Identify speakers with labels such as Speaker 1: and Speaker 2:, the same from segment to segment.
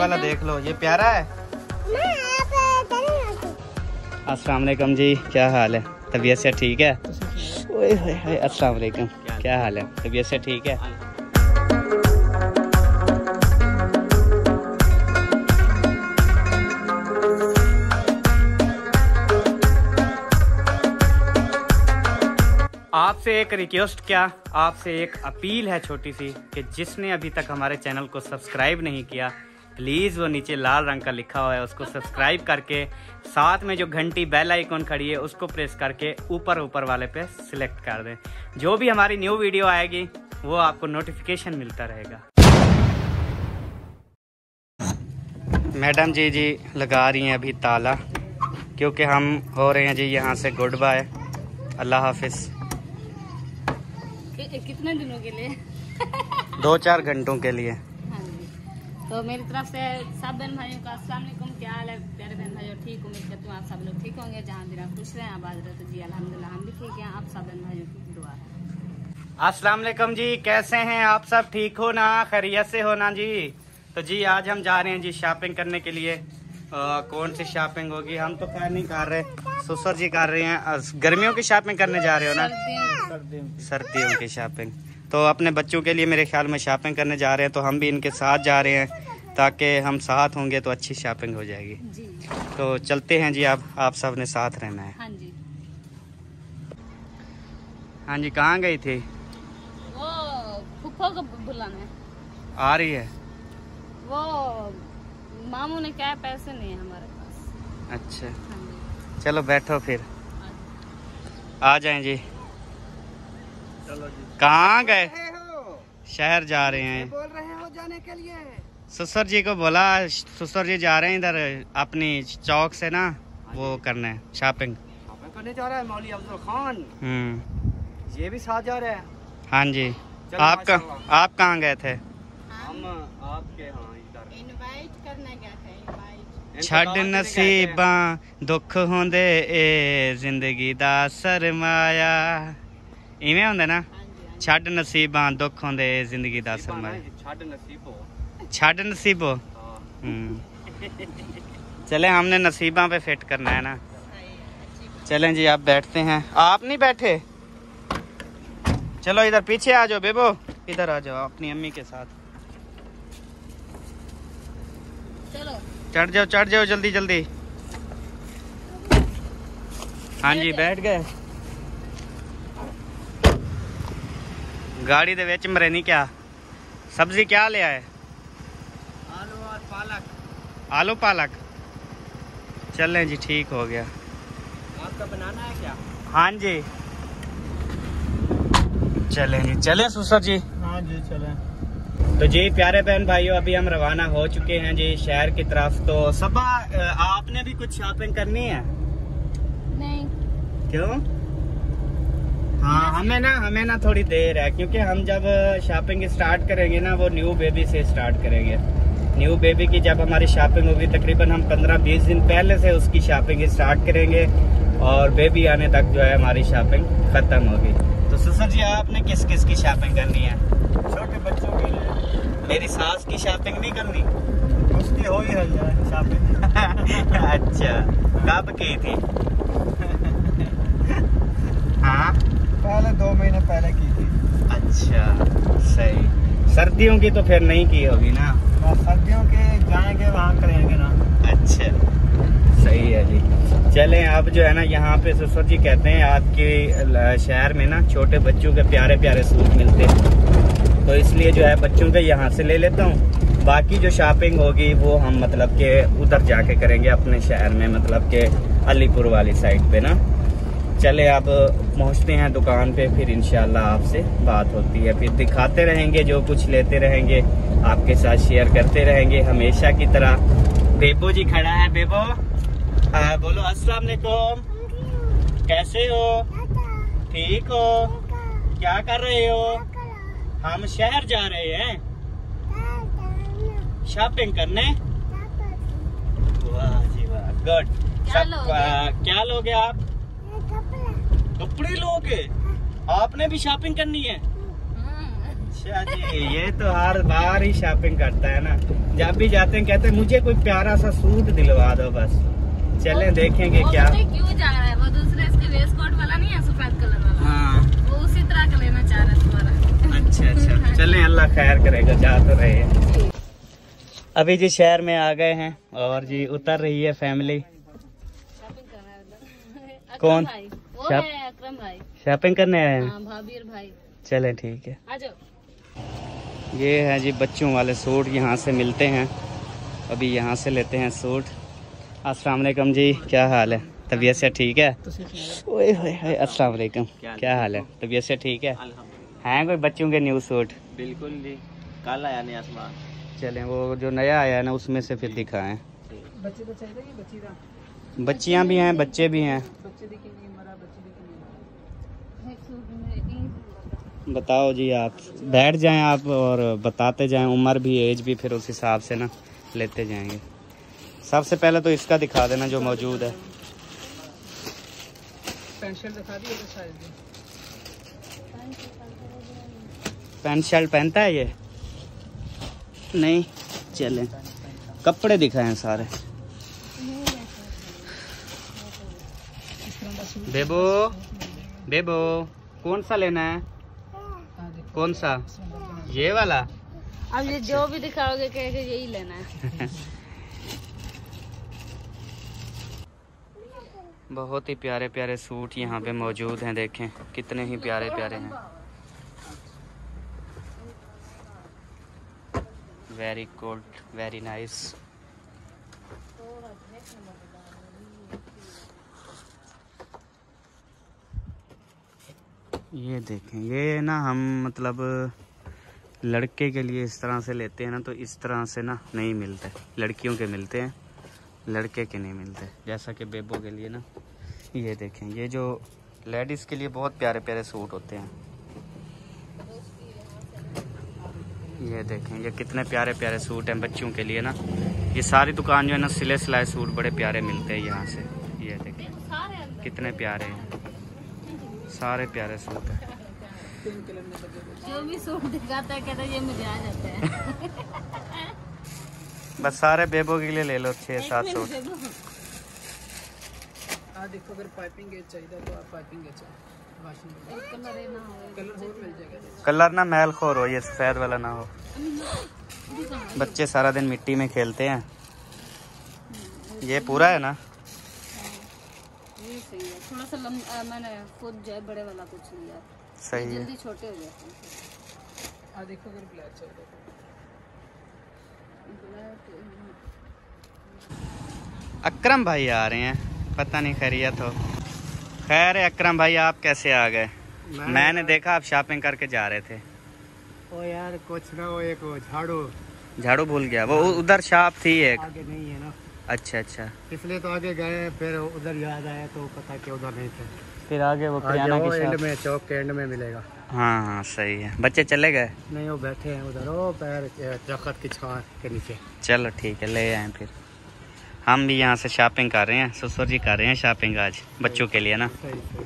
Speaker 1: वाला देख लो, ये प्यारा है। अस्सलाम वालेकुम जी, क्या हाल है? तबीयत से ठीक है? ओए होए, अस्सलाम वालेकुम, क्या हाल है? तबीयत से ठीक है? आपसे एक रिक्वेस्ट, क्या आपसे एक अपील है छोटी सी, कि जिसने अभी तक हमारे चैनल को सब्सक्राइब नहीं किया, प्लीज़ वो नीचे लाल रंग का लिखा हुआ है उसको सब्सक्राइब करके, साथ में जो घंटी बेल आइकॉन खड़ी है उसको प्रेस करके ऊपर वाले पे सिलेक्ट कर दें। जो भी हमारी न्यू वीडियो आएगी वो आपको नोटिफिकेशन मिलता रहेगा। मैडम जी लगा रही हैं अभी ताला, क्योंकि हम हो रहे हैं जी यहाँ से गुड बाय, अल्लाह हाफिज़।
Speaker 2: कितने दिनों के लिए?
Speaker 1: 2-4 घंटों के लिए।
Speaker 2: हाँ जी, तो मेरी तरफ से सब बहन भाइयों का अस्सलाम वालेकुम। क्या हाल है प्यारे बहन भाइयों? ठीक, उम्मीद करती हूँ आप सब लोग ठीक होंगे, जहाँ भी खुश रहें, आबाद रहे। तो जी अल्हम्दुलिल्लाह हम भी ठीक हैं, आप सब बहन भाइयों की दुआ है।
Speaker 1: अस्सलाम वालेकुम जी, कैसे हैं आप सब? ठीक हो ना? खैरियत से हो ना जी? तो जी आज हम जा रहे हैं जी शॉपिंग करने के लिए। कौन सी शॉपिंग होगी? हम तो खैर नहीं कर रहे, ससुर जी कर रहे हैं। गर्मियों की शॉपिंग करने जा रहे हो ना? सर्दियों की शॉपिंग। तो अपने बच्चों के लिए मेरे ख्याल में शॉपिंग करने जा रहे हैं, तो हम भी इनके साथ जा रहे हैं, ताकि हम साथ होंगे तो अच्छी शॉपिंग हो जाएगी जी। तो चलते हैं जी, आप सब ने साथ रहना है।
Speaker 2: हाँ जी।
Speaker 1: हाँ जी, कहाँ गई थी?
Speaker 2: वो फूफा को बुलाने
Speaker 1: आ रही है।
Speaker 2: वो मामू ने क्या, पैसे नहीं है हमारे पास।
Speaker 1: अच्छा
Speaker 2: हाँ,
Speaker 1: चलो बैठो फिर, आ जाएं जी। चलो जी। कहाँ गए? शहर जा रहे हैं।
Speaker 3: बोल रहे हो जाने के लिए?
Speaker 1: ससुर जी को बोला, ससुर जी जा रहे हैं इधर अपनी चौक से ना, वो करना है शॉपिंग
Speaker 3: करने जा रहा है। मौली अब्दुल खान ये भी साथ जा रहे हैं।
Speaker 1: हाँ जी। आप कहाँ गए थे?
Speaker 3: हम आपके यहाँ
Speaker 2: इनवाइट करने गए थे।
Speaker 1: छड़ नसीबा दुख होंदे ए जिंदगी दा सरमाया, इवें होंदे ना? छड़ नसीबा दुख होंदे ए जिंदगी दा सरमाया। छड़ नसीबो। चले, हमने नसीबा पे फिट करना है ना। चलें जी, आप बैठते हैं। आप नहीं बैठे? चलो इधर पीछे आ जाओ बेबो, इधर आ जाओ अपनी अम्मी के साथ।
Speaker 2: चलो
Speaker 1: चढ़ जाओ जल्दी जल्दी। हाँ जी, बैठ गए। गाड़ी दे विच मरे नहीं क्या? सब्जी क्या ले आए?
Speaker 3: आलू और पालक।
Speaker 1: आलू पालक। चलें जी, ठीक हो गया।
Speaker 3: आपका बनाना है क्या?
Speaker 1: हाँ जी। चलें जी, चलें ससुर जी।
Speaker 3: हाँ जी चलें।
Speaker 1: तो जी प्यारे बहन भाइयों, अभी हम रवाना हो चुके हैं जी शहर की तरफ। तो सबा, आपने भी कुछ शॉपिंग करनी है?
Speaker 2: नहीं।
Speaker 1: क्यों? हाँ, हमें ना थोड़ी देर है, क्योंकि हम जब शॉपिंग स्टार्ट करेंगे ना, वो न्यू बेबी से स्टार्ट करेंगे। न्यू बेबी की जब हमारी शॉपिंग होगी, तकरीबन हम 15-20 दिन पहले से उसकी शॉपिंग स्टार्ट करेंगे, और बेबी आने तक जो है हमारी शॉपिंग खत्म होगी। तो ससुर जी, आपने किस किस की शॉपिंग करनी है?
Speaker 3: छोटे बच्चों के लिए।
Speaker 1: मेरी सास की शॉपिंग नहीं करनी?
Speaker 3: उसकी हो ही है शॉपिंग।
Speaker 1: अच्छा, कब की थी? हाँ,
Speaker 3: पहले 2 महीने पहले की थी।
Speaker 1: अच्छा सही। सर्दियों की तो फिर नहीं की होगी ना?
Speaker 3: सर्दियों के जाएंगे, वहाँ करेंगे ना। अच्छा
Speaker 1: सही है जी। चलें, अब जो है ना, यहाँ पे ससुर जी कहते हैं आपके शहर में ना छोटे बच्चों के प्यारे प्यारे सूट मिलते हैं, तो इसलिए जो है बच्चों के यहाँ से ले लेता हूँ। बाकी जो शॉपिंग होगी वो हम मतलब के उधर जाके करेंगे अपने शहर में, मतलब के अलीपुर वाली साइड पे ना। चले, अब पहुँचते हैं दुकान पे, फिर इंशाल्लाह आपसे बात होती है, फिर दिखाते रहेंगे, जो कुछ लेते रहेंगे आपके साथ शेयर करते रहेंगे हमेशा की तरह। बेबो जी खड़ा है। बेबो, हाँ बोलो अस्सलाम वालेकुम, कैसे हो? ठीक हो? क्या कर रहे हो? हम शहर जा रहे हैं शॉपिंग करने। वाह जी वाह, गुड। क्या लोगे आप? कपड़े लोगे? आपने भी शॉपिंग करनी है? अच्छा जी, ये तो हर बार ही शॉपिंग करता है ना, जब भी जाते हैं कहते हैं मुझे कोई प्यारा सा सूट दिलवा दो बस। चलें देखेंगे क्या
Speaker 2: क्यों जा रहा है वो, दूसरे इसके वेस्ट कोट वाला नहीं है सफेद कलर वाला।
Speaker 1: हाँ
Speaker 2: वो उसी तरह का लेना चाह रहा है तुम्हारा।
Speaker 1: अच्छा चलें, अल्लाह खैर करेगा, जा तो रहे हैं। अभी जी शहर में आ गए हैं और जी उतर रही है फैमिली।
Speaker 2: शॉपिंग करना है उधर।
Speaker 1: कौन?
Speaker 2: भाई वो
Speaker 1: शॉप-
Speaker 2: है अकरम भाई।
Speaker 1: शॉपिंग करने आए हैं?
Speaker 2: हाँ भाभी और भाई।
Speaker 1: चलें ठीक है।
Speaker 2: आ जाओ।
Speaker 1: ये है जी बच्चों वाले सूट, यहाँ से मिलते हैं, अभी यहाँ से लेते हैं सूट। अस्सलाम वालेकुम जी, क्या हाल है? तबीयत से ठीक है? ओए होए, अस्सलाम वालेकुम, क्या हाल है? तबीयत से ठीक है? हैं कोई बच्चों के न्यू सूट?
Speaker 3: बिल्कुल जी, कल आया नया सामान।
Speaker 1: चलें वो जो नया आया है ना उसमें से फिर दिखाएं।
Speaker 3: बच्चे तो चाहिए कि बच्ची का?
Speaker 1: बच्चियाँ भी हैं, बच्चे भी हैं।
Speaker 3: बच्चे दिखेंगे, मरा बच्चे दिखेंगे।
Speaker 2: एक सूट में एक
Speaker 1: बताओ जी, आप बैठ जाएं आप और बताते जाएं, उम्र भी एज भी, फिर उस हिसाब से ना लेते जाएंगे। सबसे पहले तो इसका दिखा देना जो मौजूद है।
Speaker 3: पैंट शर्ट दिखा दी साइज में।
Speaker 1: पैंट शर्ट पहनता है ये? नहीं, चलें कपड़े दिखाएं सारे। बेबो बेबो कौन सा लेना है? कौन सा? ये वाला?
Speaker 2: अब ये जो भी दिखाओगे कहेगा यही लेना है।
Speaker 1: बहुत ही प्यारे प्यारे सूट यहाँ पे मौजूद हैं, देखें कितने ही प्यारे प्यारे हैं। Very good, very nice. ये देखें, ये ना हम मतलब लड़के के लिए इस तरह से लेते हैं ना, तो इस तरह से ना नहीं मिलते, लड़कियों के मिलते हैं, लड़के के नहीं मिलते। जैसा कि बेबो के लिए ना, ये देखें, ये जो लेडीज़ के लिए बहुत प्यारे प्यारे सूट होते हैं। ये देखें, ये कितने प्यारे प्यारे सूट हैं बच्चों के लिए ना। ये सारी दुकान जो है ना सिले सिलाए सूट बड़े प्यारे मिलते हैं यहाँ से। ये देखें कितने प्यारे हैं, सारे प्यारे सूट हैं।
Speaker 2: जो भी सूट दिखाता है कहता है ये मुझे आ जाता है।
Speaker 1: बस सारे बेबो के लिए ले लो 6-7 सूट।
Speaker 3: देखो अगर पाइपिंग गेज चाहिए तो आप पाइपिंग गेज वाशिंग कलर हो मिल जाएगा।
Speaker 1: कलर ना मैल खोर हो, ये सफेद वाला ना हो। बच्चे सारा दिन मिट्टी में खेलते हैं। ये पूरा है ना?
Speaker 2: ये सही है, थोड़ा सा मैंने खुद जो है बड़े वाला कुछ लिया,
Speaker 1: सही है।
Speaker 2: जल्दी छोटे हो जाते हैं।
Speaker 3: देखो अगर ब्लैक चाहिए।
Speaker 1: अकरम भाई आ रहे हैं, पता नहीं खैरियत हो। खैर है अकरम भाई, आप कैसे आ गए? मैंने देखा आप शॉपिंग करके जा रहे थे।
Speaker 3: ओ यार कुछ ना, वो एक
Speaker 1: झाड़ू भूल गया, वो उधर शॉप थी एक।
Speaker 3: आगे नहीं है ना,
Speaker 1: अच्छा अच्छा,
Speaker 3: इसलिए तो आगे गए, फिर उधर याद आया तो पता कि उधर नहीं थे।
Speaker 1: फिर आगे वो किराना की
Speaker 3: एंड
Speaker 1: शॉप।
Speaker 3: में, चौक के एंड में मिलेगा।
Speaker 1: हाँ हाँ सही है। बच्चे चले गए?
Speaker 3: नहीं, वो बैठे हैं उधर, वो पैर दरख्त की छांव के नीचे।
Speaker 1: चलो ठीक है, ले आए। फिर हम भी यहाँ से शॉपिंग कर रहे हैं, ससुर जी कर रहे हैं शॉपिंग आज बच्चों के लिए ना।
Speaker 3: सही सही।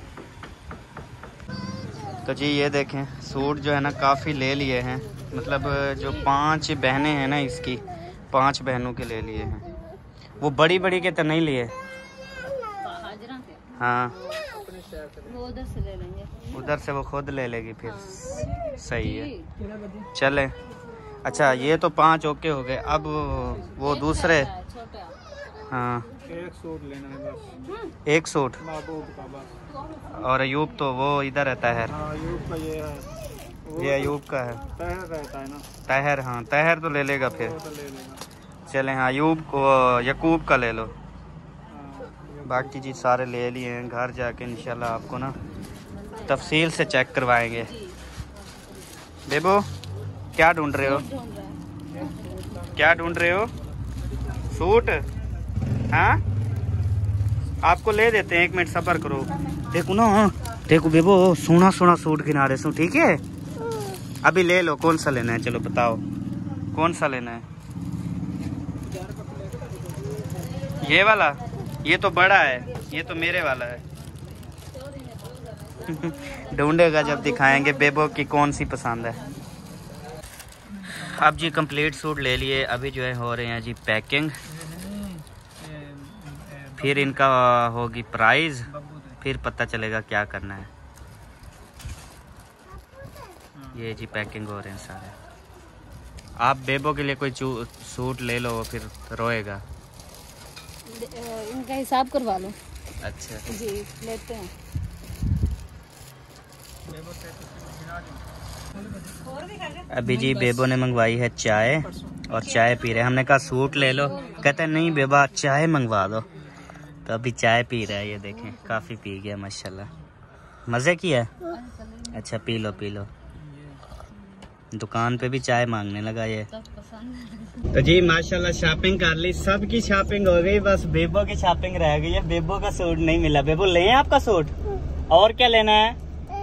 Speaker 1: तो जी ये देखें, सूट जो है ना काफ़ी ले लिए हैं, मतलब जो 5 बहनें हैं ना इसकी, 5 बहनों के ले लिए हैं। वो बड़ी बड़ी के तो नहीं लिए।
Speaker 2: हाजरा के
Speaker 1: हाँ,
Speaker 2: वो उधर से ले लेंगे,
Speaker 1: उधर से वो खुद ले लेगी फिर।
Speaker 2: हाँ।
Speaker 1: सही है, चले। अच्छा ये तो 5 ओके हो गए, अब वो दूसरे।
Speaker 2: छोटा
Speaker 1: हाँ,
Speaker 3: एक सूट लेना है बस,
Speaker 1: एक सूट।
Speaker 3: महबूब का बस।
Speaker 1: और अयूब तो वो इधर है, तहर।
Speaker 3: हाँ, अयूब का ये है,
Speaker 1: ये अयूब का है,
Speaker 3: तहर रहता है ना,
Speaker 1: तहर। हाँ तहर तो ले लेगा फिर।
Speaker 3: वो तो ले लेगा।
Speaker 1: चलें, हाँ अयूब को, यकूब का ले लो।
Speaker 3: हाँ,
Speaker 1: बाकी जी सारे ले लिए हैं, घर जाके इंशाल्लाह आपको ना तफसील से चेक करवाएंगे। बेबो क्या ढूंढ रहे हो?
Speaker 2: ढूंढ रहा है।
Speaker 1: क्या ढूंढ रहे हो? सूट? हाँ आपको ले देते हैं, 1 मिनट सब्र करो। देखो ना, हाँ देखो बेबो, सोना सोना सूट किनारे से, ठीक है? अभी ले लो, कौन सा लेना है? चलो बताओ कौन सा लेना है? ये वाला? ये तो बड़ा है, ये तो मेरे वाला है। ढूंढेगा जब दिखाएंगे बेबो की कौन सी पसंद है। अब जी कंप्लीट सूट ले लिए, अभी जो है हो रहे हैं जी पैकिंग, फिर इनका होगी प्राइस, फिर पता चलेगा क्या करना है। ये जी पैकिंग हो रहे हैं सारे। आप बेबो के लिए कोई सूट ले लो, फिर रोएगा।
Speaker 2: इनका हिसाब करवा लो।
Speaker 1: अच्छा
Speaker 2: जी लेते हैं।
Speaker 1: अभी जी बेबो ने मंगवाई है चाय और चाय पी रहे हैं। हमने कहा सूट ले लो, कहते हैं नहीं बेबा चाय मंगवा दो, तो अभी चाय पी रहा है। ये देखें काफ़ी पी गया माशाल्लाह, मज़े की है। अच्छा पी लो पी लो। दुकान पे भी चाय मांगने लगा ये। तो जी माशाल्लाह शॉपिंग कर ली, सबकी शॉपिंग हो गई, बस बेबो की शॉपिंग रह गई है। बेबो का सूट नहीं मिला। बेबो ले आपका सूट, और क्या लेना है?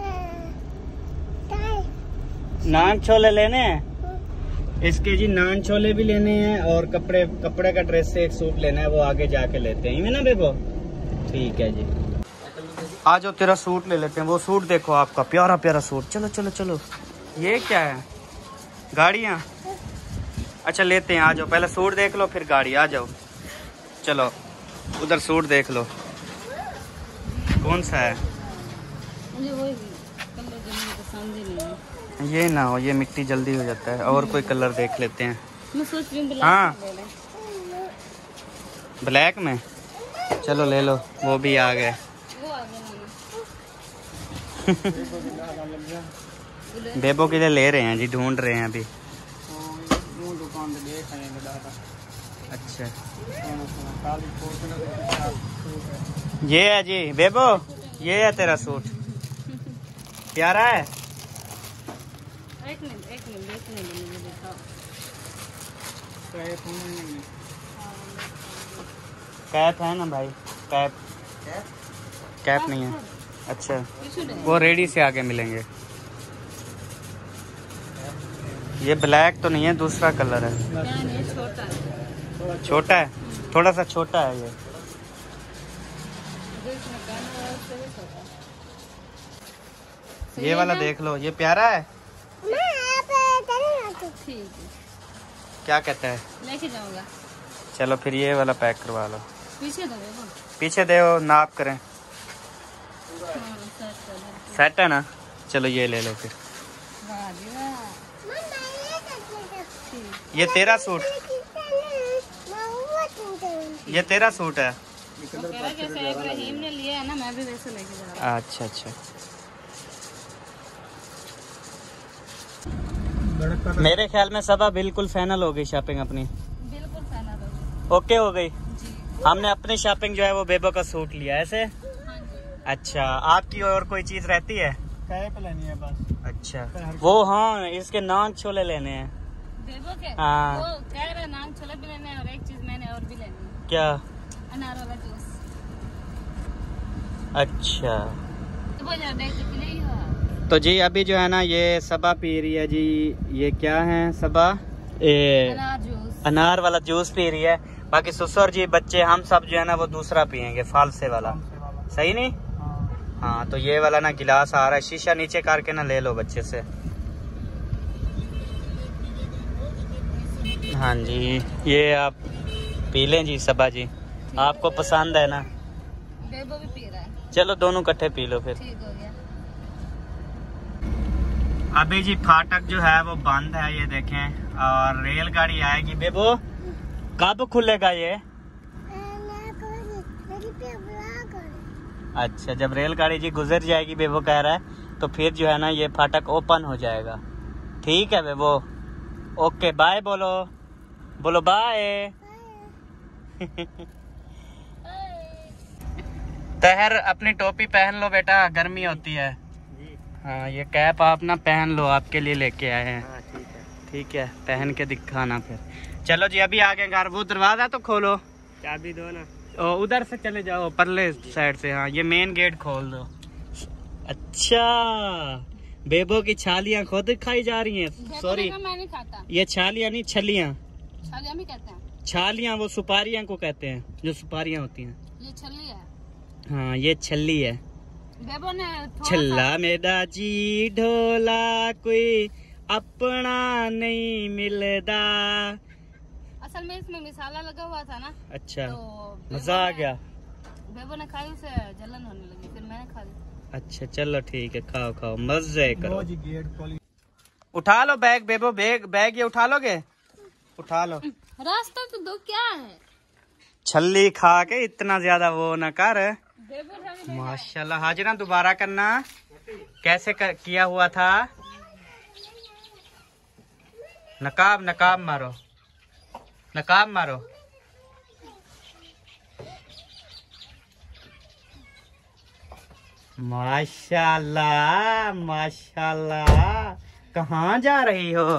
Speaker 1: नान छोले लेने हैं इसके जी, नान छोले भी लेने हैं और कपड़े का ड्रेस से एक सूट लेना है, वो आगे जाके लेते हैं ना बेबो। ठीक है जी, आ जाओ तेरा सूट ले लेते हैं। वो सूट देखो आपका प्यारा प्यारा सूट। चलो चलो चलो। ये क्या है? गाड़ियाँ? अच्छा लेते हैं, आ जाओ। पहले सूट देख लो फिर गाड़ी, आ जाओ। चलो उधर सूट देख लो, कौन सा है?
Speaker 2: मुझे वही कलर पसंद ही नहीं है।
Speaker 1: ये ना हो, ये मिट्टी जल्दी हो जाता है। और कोई कलर देख लेते हैं।
Speaker 2: मैं सोच रही हूँ
Speaker 1: हाँ ब्लैक में, चलो ले लो। वो भी आ गए।
Speaker 2: वो आ गया
Speaker 1: बेबो के लिए ले रहे हैं जी, ढूंढ रहे हैं अभी। अच्छा ये है जी बेबो, ये है तेरा सूट, प्यारा है।
Speaker 2: एक मिनट
Speaker 1: कैप है ना भाई? कैप नहीं है? अच्छा वो रेडी से आगे मिलेंगे। ये ब्लैक तो नहीं है, दूसरा कलर है। छोटा है, थोड़ा सा छोटा है ये। ये वाला देख लो, ये प्यारा है।
Speaker 2: ठीक है,
Speaker 1: क्या कहता है?
Speaker 2: लेके जाऊंगा।
Speaker 1: चलो फिर ये वाला पैक करवा लो।
Speaker 2: पीछे दो बेबो।
Speaker 1: पीछे दे, नाप करें। सेट है ना? चलो ये ले लो फिर। ये तेरा सूट, ये तेरा सूट है।
Speaker 2: जैसे इब्राहिम ने लिया है ना, मैं भी वैसे लेके जा रहा हूँ।
Speaker 1: अच्छा अच्छा। मेरे ख्याल में सबा बिल्कुल फाइनल हो गई शॉपिंग अपनी।
Speaker 2: बिल्कुल फाइनल हो गई,
Speaker 1: ओके हो गई।
Speaker 2: जी।
Speaker 1: हमने अपनी शॉपिंग जो है वो बेबो का सूट लिया ऐसे।
Speaker 2: हाँ जी।
Speaker 1: अच्छा आपकी और कोई चीज रहती है?
Speaker 3: कैप लेनी है बस।
Speaker 1: अच्छा वो हाँ, इसके नान छोले लेने हैं
Speaker 2: बेबो के।
Speaker 1: हाँ।
Speaker 2: वो कह रहे नान छोले भी लेने हैं और एक चीज मैंने और भी लेनी है।
Speaker 1: क्या?
Speaker 2: अनार वाला जूस।
Speaker 1: अच्छा
Speaker 2: तो वो ज्यादा नहीं हुआ।
Speaker 1: तो जी अभी जो है ना ये सबा पी रही है जी। ये क्या है सबा?
Speaker 2: अनार जूस,
Speaker 1: अनार वाला जूस पी रही है। बाकी ससुर जी बच्चे हम सब जो है ना वो दूसरा पियेंगे, फालसे वाला। सही नहीं? हाँ तो ये वाला ना गिलास आ रहा है, शीशा नीचे करके ना ले लो बच्चे से। हाँ जी ये आप पी लें जी सबा जी, आपको पसंद है ना?
Speaker 2: बेबो भी पी रहा है।
Speaker 1: चलो दोनों इकट्ठे पी लो फिर।
Speaker 2: ठीक हो गया।
Speaker 1: अभी जी फाटक जो है वो बंद है, ये देखें, और रेलगाड़ी आएगी। बेबो कब खुलेगा ये? अच्छा जब रेलगाड़ी जी गुजर जाएगी बेबो कह रहा है, तो फिर जो है ना ये फाटक ओपन हो जाएगा। ठीक है बेबो, ओके बाय बोलो, बोलो बाय। तहर अपनी टोपी पहन लो बेटा, गर्मी होती है। हाँ ये कैप आप ना पहन लो, आपके लिए लेके आए हैं। ठीक है पहन के दिखाना फिर। चलो जी अभी आगे घर, वो दरवाजा तो खोलो, चाबी दो ना। उधर से चले जाओ परले साइड से। हाँ ये मेन गेट खोल दो। अच्छा बेबो की छालियाँ खुद खाई जा रही हैं। सॉरी
Speaker 2: मैं नहीं खाता।
Speaker 1: ये छालियाँ नहीं, छलियाँ।
Speaker 2: छलियाँ भी कहते हैं।
Speaker 1: छालियाँ वो सुपारियाँ को कहते हैं, जो सुपारियाँ होती हैं।
Speaker 2: ये छल्ली है।
Speaker 1: हाँ ये छल्ली है।
Speaker 2: बेबो ने
Speaker 1: छल्ला मेरा जी ढोला कोई अपना नहीं मिलदा।
Speaker 2: असल में इसमें मसाला लगा हुआ था ना।
Speaker 1: अच्छा,
Speaker 2: तो
Speaker 1: मजा आ गया।
Speaker 2: बेबो ने खाई, उसे जलन होने लगी, फिर मैंने खा ली।
Speaker 1: अच्छा चलो ठीक है, खाओ खाओ मजे करो। उठा लो बैग बेबो, बैग ये उठा लोगे? उठा लो।
Speaker 2: रास्ता तो दो क्या है?
Speaker 1: छल्ली खा के इतना ज्यादा वो न कर। माशाल्लाह। हाजिरा दोबारा करना। कैसे किया हुआ था? नकाब मारो, नकाब मारो। माशाल्लाह माशाल्लाह। कहाँ जा रही हो?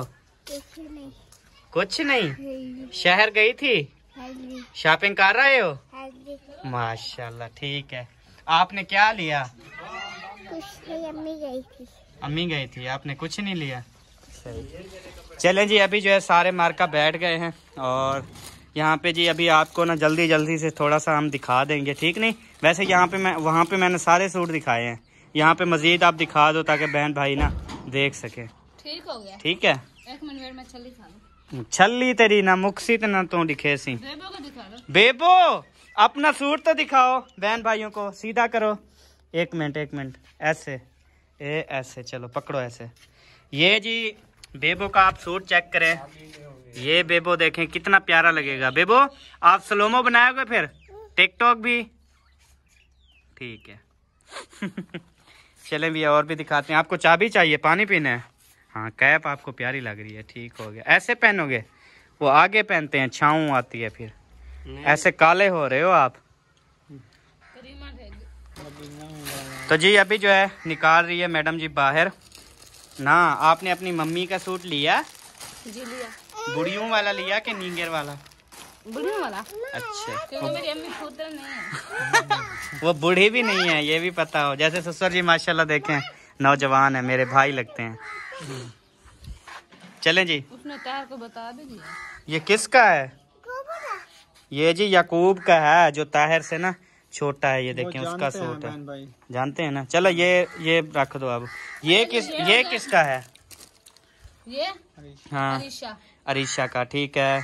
Speaker 1: कुछ नहीं। शहर गई थी? शॉपिंग कर रहे हो? माशाल्लाह ठीक है। आपने क्या लिया?
Speaker 4: कुछ नहीं, अम्मी गई थी।
Speaker 1: अम्मी गई थी, आपने कुछ नहीं लिया? सही। चलें जी, अभी जो है सारे मार्का बैठ गए हैं और यहाँ पे जी अभी आपको ना जल्दी से थोड़ा सा हम दिखा देंगे, ठीक नहीं? वैसे यहाँ पे वहाँ पे मैंने सारे सूट दिखाए हैं, यहाँ पे मजीद आप दिखा दो ताकि बहन भाई ना देख सके।
Speaker 2: ठीक हो गया।
Speaker 1: ठीक है।
Speaker 2: एक मिनट में छल्ली खा लो।
Speaker 1: छल्ली तेरी ना मुक्सी तो ना तू दिखे सी।
Speaker 2: बेबो को दिखा दो।
Speaker 1: बेबो अपना सूट तो दिखाओ बहन भाइयों को, सीधा करो। एक मिनट ऐसे, ऐसे चलो पकड़ो ऐसे। ये जी बेबो का आप सूट चेक करें। ये बेबो देखें कितना प्यारा लगेगा। बेबो आप स्लोमो बनाओगे फिर टिकटॉक भी? ठीक है। चलें भी और भी दिखाते हैं। आपको चाबी चाहिए? पानी पीना है? हाँ, कैप आपको प्यारी लग रही है, ठीक हो गया। ऐसे पहनोगे? वो आगे पहनते हैं, छाँव आती है फिर। ऐसे काले हो रहे हो आप। तो जी अभी जो है निकाल रही है मैडम जी बाहर ना। आपने अपनी मम्मी का सूट लिया?
Speaker 2: जी लिया।
Speaker 1: बुढ़ियों वाला लिया कि नींगर वाला?
Speaker 2: बुढ़ियों वाला।
Speaker 1: अच्छा,
Speaker 2: क्योंकि मेरी अम्मी खुद नहीं है।
Speaker 1: वो बूढ़ी भी नहीं है, ये भी पता हो। जैसे ससुर जी माशाल्लाह देखें नौजवान है, मेरे भाई लगते हैं। चलें जी।
Speaker 2: उसने तार को बता भी दिया।
Speaker 1: ये किसका है? ये जी याकूब का है, जो ताहिर से ना छोटा है। ये देखें उसका सूट है, जानते हैं ना। चलो ये रख दो अब। ये किसका है?
Speaker 2: ये
Speaker 1: हाँ अरीशा का, ठीक है।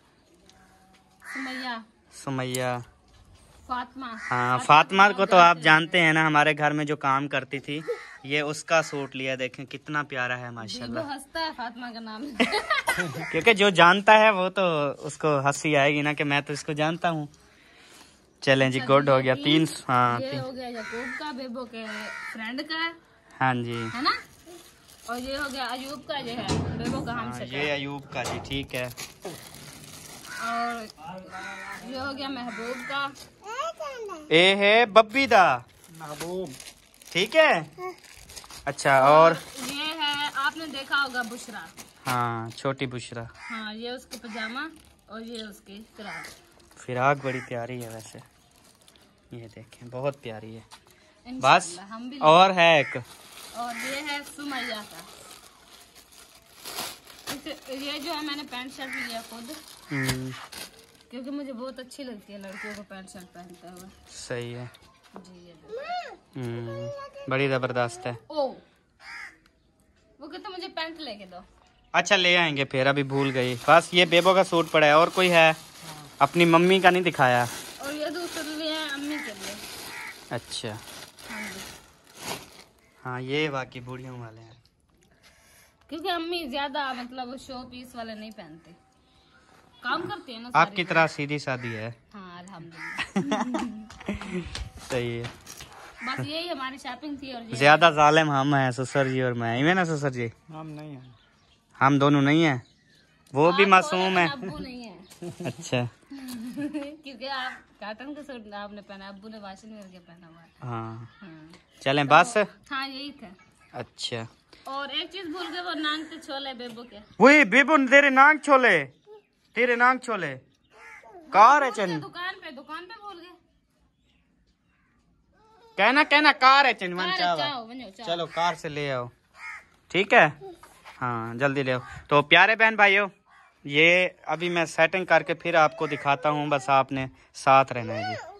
Speaker 1: सुमैया
Speaker 2: फातिमा।
Speaker 1: हाँ फातिमा को तो आप जानते हैं ना, हमारे घर में जो काम करती थी। ये उसका सूट लिया, देखें कितना प्यारा है माशाल्लाह।
Speaker 2: हंसता है फातिमा का नाम।
Speaker 1: क्योंकि जो जानता है वो तो उसको हंसी आएगी ना कि मैं तो इसको जानता हूँ। चलें जी, गुड हो गया। तीन। हाँ
Speaker 2: ये हो गया याकूब का, बेबो के फ्रेंड का है।
Speaker 1: हाँ जी,
Speaker 2: है ना। और ये हो गया अयूब का, ये है बेबो का हमसे।
Speaker 1: ये अयूब का जी, ठीक है।
Speaker 2: और ये हो गया महबूब का।
Speaker 1: ए है बब्बी दा महबूब, ठीक है। अच्छा, और
Speaker 2: ये है आपने देखा होगा बुशरा।
Speaker 1: हाँ छोटी बुशरा।
Speaker 2: हाँ, ये उसके पजामा और ये उसकी फिराक।
Speaker 1: फिराक बड़ी प्यारी है वैसे, ये देखें बहुत प्यारी है। बस
Speaker 2: हम भी
Speaker 1: और है एक,
Speaker 2: और ये है सुमैया का। ये जो है मैंने पैंट शर्ट लिया खुद, क्योंकि मुझे बहुत अच्छी लगती है लड़कियों को पैंट शर्ट पहनते हुए।
Speaker 1: सही है
Speaker 2: जी। ये
Speaker 1: बड़ी जबरदस्त है।
Speaker 2: ओ वो कहते मुझे पैंट लेके दो।
Speaker 1: अच्छा ले आएंगे फिर, अभी भूल गई। बस ये बेबो का सूट पड़ा है। और कोई है? अपनी मम्मी का नहीं दिखाया।
Speaker 2: और ये दूसरे लिए है अम्मी के लिए।
Speaker 1: अच्छा
Speaker 2: हाँ जी।
Speaker 1: हाँ, ये वाकई बूढ़ियों वाले हैं,
Speaker 2: क्योंकि अम्मी ज्यादा मतलब शो पीस वाले नहीं पहनते, काम करती है ना।
Speaker 1: आपकी तरह सीधी सादी है।
Speaker 2: हाँ अल्हम्दुलिल्लाह।
Speaker 1: सही है।
Speaker 2: बस यही हमारी शॉपिंग थी। और
Speaker 1: ज्यादा जालिम हम हैं, ससुर जी और मैं। इवें ना ससुर जी? हम नहीं हैं, हम दोनों नहीं हैं। वो भी मासूम है।
Speaker 2: अब्बू नहीं है।
Speaker 1: अच्छा।
Speaker 2: क्योंकि आप कॉटन का सूट आपने पहना, अब्बू ने वाशिंग करके पहना हुआ है।
Speaker 1: हाँ
Speaker 2: हाँ।
Speaker 1: चलें बस।
Speaker 2: हाँ यही था।
Speaker 1: अच्छा,
Speaker 2: और एक चीज भूल गए, वो नांग के छोले बेबो के।
Speaker 1: वही बेबो तेरे नांग छोले, तेरे नांग छोले कार है चन।
Speaker 2: दुकान पे भूल गए।
Speaker 1: कहना कार है चन।
Speaker 2: चाओ।
Speaker 1: चलो कार से ले आओ, ठीक है। हाँ जल्दी ले आओ। तो प्यारे बहन भाइयों, ये अभी मैं सेटिंग करके फिर आपको दिखाता हूँ, बस आपने साथ रहना है जी।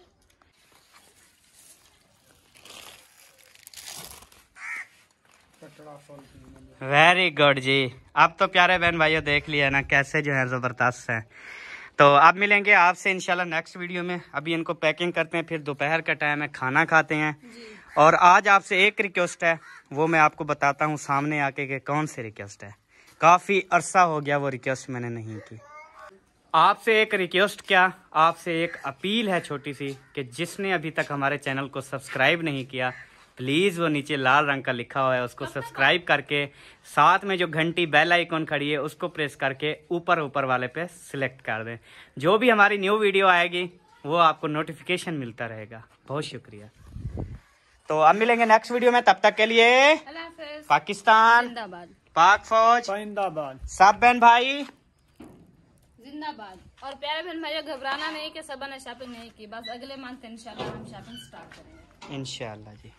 Speaker 1: वेरी गुड जी। अब तो प्यारे बहन भाइयों देख लिया ना कैसे जो है जबरदस्त है। तो अब मिलेंगे आपसे इंशाल्लाह नेक्स्ट वीडियो में। अभी इनको पैकिंग करते हैं, फिर दोपहर का टाइम है, खाना खाते हैं। और आज आपसे एक रिक्वेस्ट है, वो मैं आपको बताता हूँ सामने आके कि कौन सी रिक्वेस्ट है। काफी अरसा हो गया वो रिक्वेस्ट मैंने नहीं की। आपसे एक रिक्वेस्ट क्या, आपसे एक अपील है छोटी सी, कि जिसने अभी तक हमारे चैनल को सब्सक्राइब नहीं किया, प्लीज वो नीचे लाल रंग का लिखा हुआ है उसको सब्सक्राइब करके, साथ में जो घंटी बेल आइकॉन खड़ी है उसको प्रेस करके ऊपर वाले पे सिलेक्ट कर दें। जो भी हमारी न्यू वीडियो आएगी वो आपको नोटिफिकेशन मिलता रहेगा। बहुत शुक्रिया। तो अब मिलेंगे नेक्स्ट वीडियो में, तब तक के लिए
Speaker 2: अल्लाह हाफिज़।
Speaker 1: पाकिस्तान
Speaker 2: जिंदाबाद,
Speaker 1: पाक फौज
Speaker 3: जिंदाबाद,
Speaker 1: सब बहन भाई
Speaker 2: जिंदाबाद। और प्यारे बहन भाइयों घबराना नहीं कि सब ने शॉपिंग नहीं की, बस अगले मंथ इंशाल्लाह हम शॉपिंग स्टार्ट करेंगे
Speaker 1: इंशाल्लाह जी।